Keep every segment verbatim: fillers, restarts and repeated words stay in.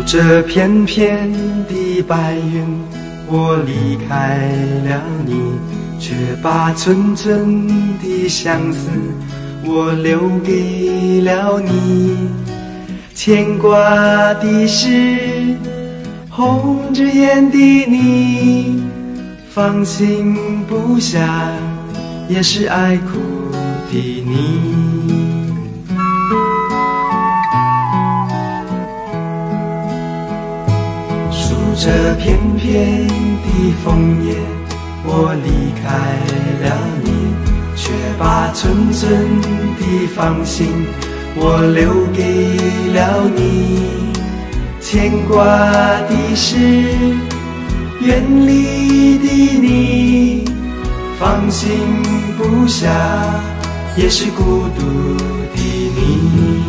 着片片的白云，我离开了你，却把寸寸的相思我留给了你。牵挂的是红着眼的你，放心不下也是爱哭的你。数着片片的枫叶，我离开了你，却把寸寸的芳心我留给了你。牵挂的是远离的你，放心不下也是孤独的你。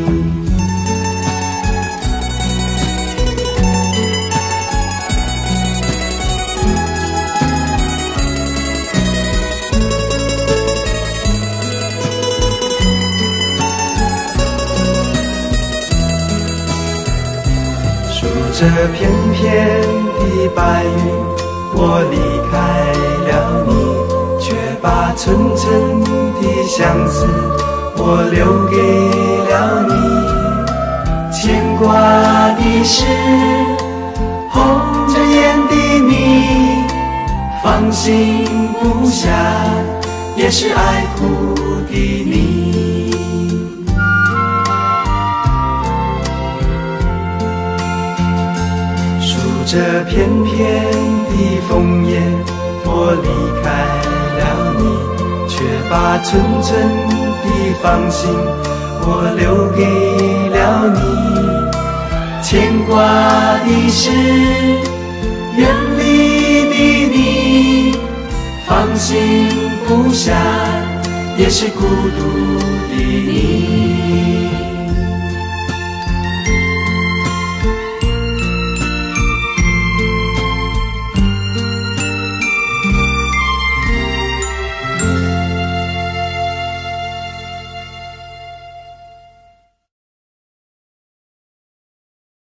这片片的白云，我离开了你，却把寸寸的相思我留给了你。牵挂的是红着眼的你，放心不下也是爱哭的你。这片片的枫叶，我离开了你，却把寸寸的芳心我留给了你。牵挂的是远离的你，放心不下也是孤独的你。